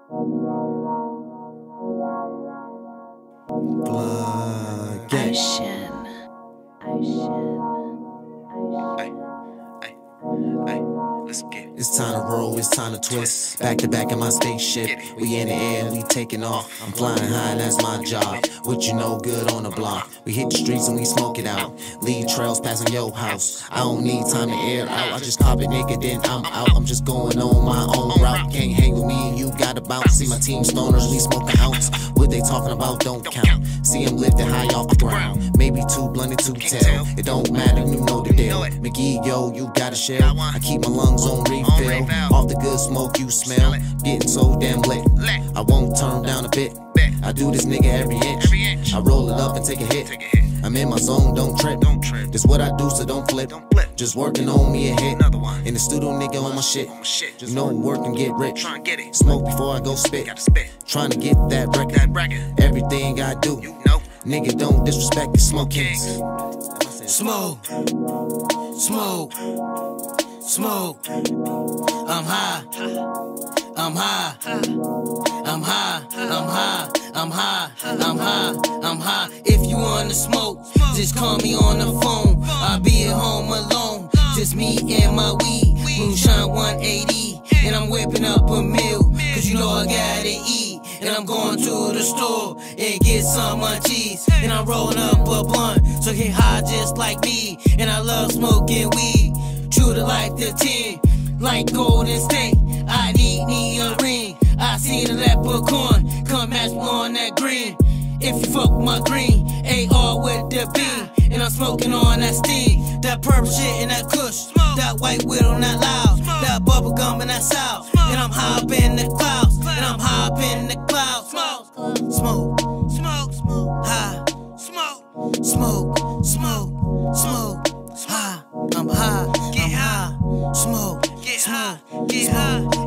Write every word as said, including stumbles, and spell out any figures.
Blood gang. Ocean. Ocean. Ay, ay, ay, let's get it. It's time to roll, it's time to twist. Back to back in my spaceship. We in the air, we taking off. I'm flying high, that's my job. What you know good on the block. We hit the streets and we smoke it out. Lead trails passing your house. I don't need time to air out. I just cop it, nigga, then I'm out. I'm just going on my own route. Can't hang with me, you gotta bounce. See my team stoners, we smoke an ounce. What they talking about don't count. See them lifted high off the ground. Maybe too blunted to tell. It don't matter, you know the deal. McGee, yo, you got a shell. I keep my lungs on refill. Off the good smoke you smell. Getting so damn lit. I won't turn down a bit. I do this nigga every inch. I roll it up and take a hit. I'm in my zone, don't trip. This what I do, so don't flip. Just working on me a hit. In the studio, nigga, on my shit. You know, work and get rich. Smoke before I go spit. Trying to get that record. Everything I do, nigga, don't disrespect the smoke kings. Smoke, smoke, smoke. I'm high, I'm high, I'm high, I'm high, I'm high, I'm high, I'm high. If you wanna smoke, just call me on the phone. I'll be at home alone, just me and my weed. Moonshine one eighty, and I'm whipping up a meal, cause you know I gotta eat. And I'm going to the store and get some munchies. And I'm rolling up a blunt, so get high just like me. And I love smoking weed, true to life the ten. Like Golden State, I need me a ring. I see the leprechaun, come match me on that green. If you fuck with my green, A R with the B. And I'm smoking on that steam, that purple shit and that kush, that white widow and that loud, that bubble gum and that south. And I'm high up in the clouds, and I'm high up in the clouds. Smoke, smoke, smoke, smoke, high, smoke, smoke, smoke, smoke, high. I'm high, get high, smoke, get high, get high.